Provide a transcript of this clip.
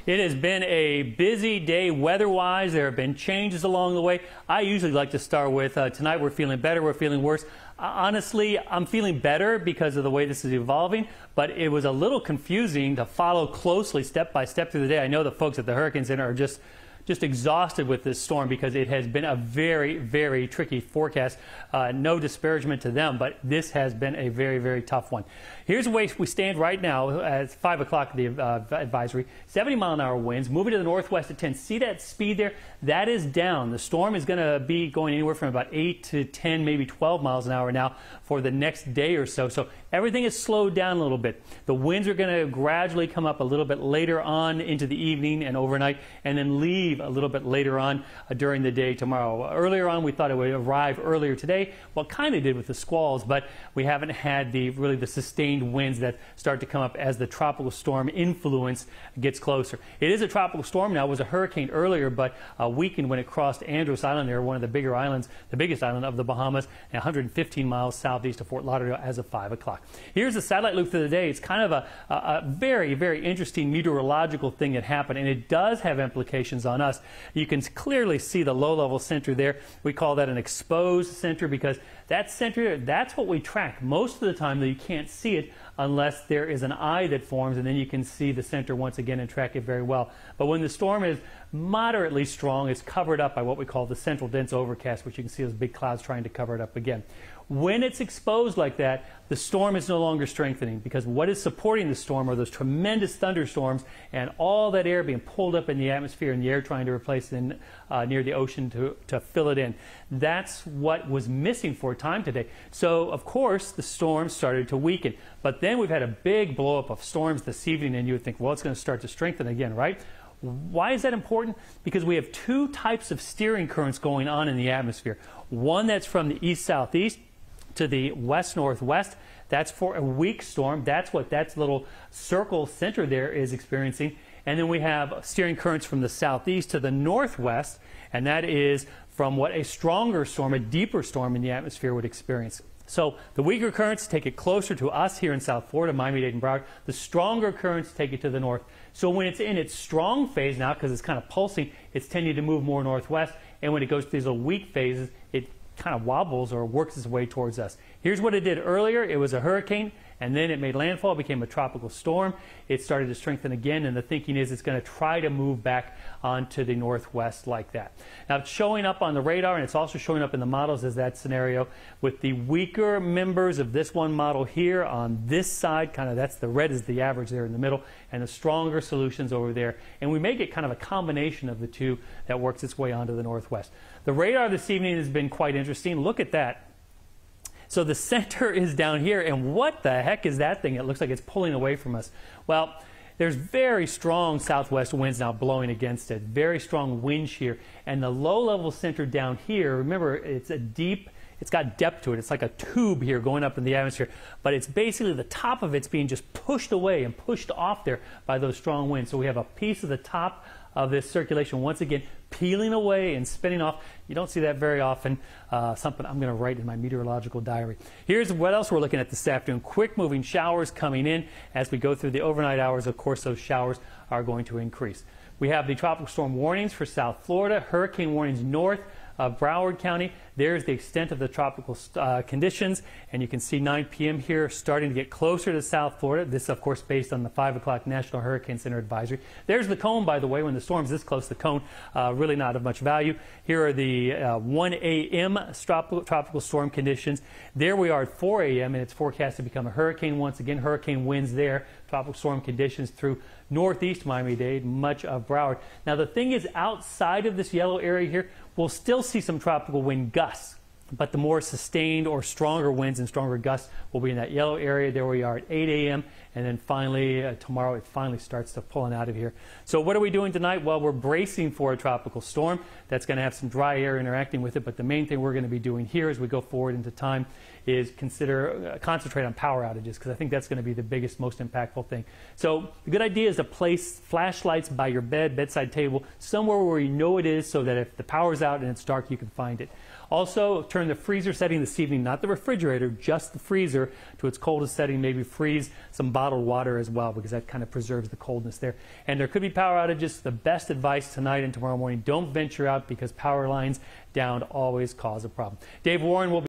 It has been a busy day weather-wise. There have been changes along the way. I usually like to start with tonight we're feeling better, we're feeling worse. Honestly, I'm feeling better because of the way this is evolving, but it was a little confusing to follow closely step by step through the day. I know the folks at the Hurricane Center are just exhausted with this storm because it has been a very, very tricky forecast. No disparagement to them, but this has been a very, very tough one. Here's the way we stand right now at 5 o'clock, the advisory. 70-mile-an-hour winds, moving to the northwest at 10. See that speed there? That is down. The storm is going to be going anywhere from about 8 to 10, maybe 12 miles an hour now for the next day or so. So everything is slowed down a little bit. The winds are going to gradually come up a little bit later on into the evening and overnight, and then leave a little bit later on during the day tomorrow. Earlier on, we thought it would arrive earlier today. Well, it kind of did with the squalls, but we haven't had really the sustained winds that start to come up as the tropical storm influence gets closer. It is a tropical storm now. It was a hurricane earlier, but weakened when it crossed Andros Island there, one of the bigger islands, the biggest island of the Bahamas, and 115 miles southeast of Fort Lauderdale as of 5 o'clock. Here's the satellite look for the day. It's kind of a very, very interesting meteorological thing that happened, and it does have implications on us. You can clearly see the low-level center there. We call that an exposed center because that center, that's what we track. Most of the time, though, you can't see it unless there is an eye that forms, and then you can see the center once again and track it very well. But when the storm is moderately strong, it's covered up by what we call the central dense overcast, which you can see those big clouds trying to cover it up again. When it's exposed like that, the storm is no longer strengthening because what is supporting the storm are those tremendous thunderstorms and all that air being pulled up in the atmosphere and the air trying to replace it near the ocean to fill it in. That's what was missing for a time today. So, of course, the storm started to weaken. But then we've had a big blow-up of storms this evening, and you would think, well, it's going to start to strengthen again, right? Why is that important? Because we have two types of steering currents going on in the atmosphere. One that's from the east-southeast to the west-northwest. That's for a weak storm. That's what that little circle center there is experiencing. And then we have steering currents from the southeast to the northwest, and that is from what a stronger storm, a deeper storm in the atmosphere would experience. So the weaker currents take it closer to us here in South Florida, Miami-Dade and Broward. The stronger currents take it to the north. So when it's in its strong phase now, because it's kind of pulsing, it's tending to move more northwest. And when it goes through these little weak phases, it kind of wobbles or works its way towards us. Here's what it did earlier. It was a hurricane, and then it made landfall, became a tropical storm. It started to strengthen again, and the thinking is it's going to try to move back onto the northwest like that. Now, it's showing up on the radar, and it's also showing up in the models as that scenario with the weaker members of this one model here on this side, kind of that's the red is the average there in the middle, and the stronger solutions over there. And we may get kind of a combination of the two that works its way onto the northwest. The radar this evening has been quite interesting. Look at that. So the center is down here, and what the heck is that thing? It looks like it's pulling away from us. Well, there's very strong southwest winds now blowing against it, very strong wind shear. And the low-level center down here, remember, it's got depth to it. It's like a tube here going up in the atmosphere. But it's basically the top of it's being just pushed away and pushed off there by those strong winds. So we have a piece of the top of this circulation once again peeling away and spinning off. You don't see that very often. Something I'm going to write in my meteorological diary. Here's what else we're looking at this afternoon. Quick moving showers coming in as we go through the overnight hours. Of course, those showers are going to increase. We have the tropical storm warnings for South Florida, hurricane warnings north of Broward County. There's the extent of the tropical conditions, and you can see 9 p.m. here starting to get closer to South Florida. This, of course, based on the 5 o'clock National Hurricane Center advisory. There's the cone, by the way. When the storm's this close, the cone really not of much value. Here are the 1 a.m. tropical storm conditions. There we are at 4 a.m., and it's forecast to become a hurricane once again. Hurricane winds there, tropical storm conditions through northeast Miami-Dade, much of Broward. Now, the thing is, outside of this yellow area here, we'll still see some tropical wind gusts, but the more sustained or stronger winds and stronger gusts will be in that yellow area. There we are at 8 a.m. And then finally, tomorrow, it finally starts to pulling out of here. So what are we doing tonight? Well, we're bracing for a tropical storm. That's going to have some dry air interacting with it. But the main thing we're going to be doing here as we go forward into time is concentrate on power outages, because I think that's going to be the biggest, most impactful thing. So the good idea is to place flashlights by your bedside table, somewhere where you know it is, so that if the power's out and it's dark, you can find it. Also, turn the freezer setting this evening, not the refrigerator, just the freezer, to its coldest setting. Maybe freeze some bottles bottled water as well, because that kind of preserves the coldness there. And there could be power outages. The best advice tonight and tomorrow morning, don't venture out, because power lines down always cause a problem. Dave Warren will be